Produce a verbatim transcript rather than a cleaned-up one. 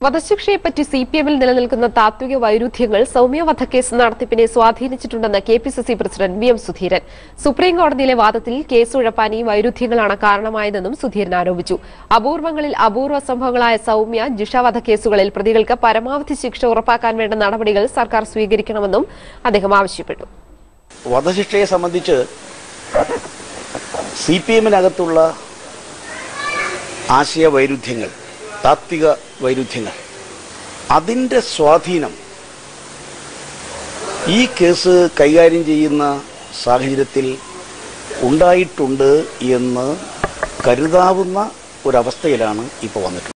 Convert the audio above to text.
വധശിക്ഷയെപ്പറ്റി C P എമ്മിൽ നിലനിൽക്കുന്ന താത്വിക വൈരുദ്ധ്യങ്ങൾ സൗമ്യ വധക്കേസ് നടത്തിപ്പിനെ സ്വാധീനിച്ചിട്ടുണ്ടെന്ന് K P C C president V M Sudheeran. Supreme കോടതിയിലെ വാദത്തിൽ കേസ് ഉഴപ്പാൻ ഈ വൈരുദ്ധ്യങ്ങളാണ് കാരണമായതെന്നും സുധീരൻ ആരോപിച്ചു. അപൂർവങ്ങളിൽ അപൂർവ സംഭവങ്ങളായ സൗമ്യ ജിഷ വധക്കേസുകളിൽ പ്രതികൾക്ക് പരമാവധി ശിക്ഷ ഉറപ്പാക്കാൻ വേണ്ട നടപടികൾ സർക്കാർ സ്വീകരിക്കണമെന്നും അദ്ദേഹം ആവശ്യപ്പെട്ടു. വധശിക്ഷയെ സംബന്ധിച്ച് സി പി എമ്മിനകത്തുള്ള ആശയ വൈരുദ്ധ്യങ്ങൾ, താത്വിക വൈരുദ്ധ്യങ്ങൾ, അതിൻ്റെ സ്വാധീനം ഈ കേസ് കൈകാര്യം ചെയ്യുന്ന സാഹചര്യത്തിൽ ഉണ്ടായിട്ടുണ്ട് എന്ന് കരുതാവുന്ന ഒരവസ്ഥയിലാണ് ഇപ്പോൾ വന്നിട്ടുള്ളത്.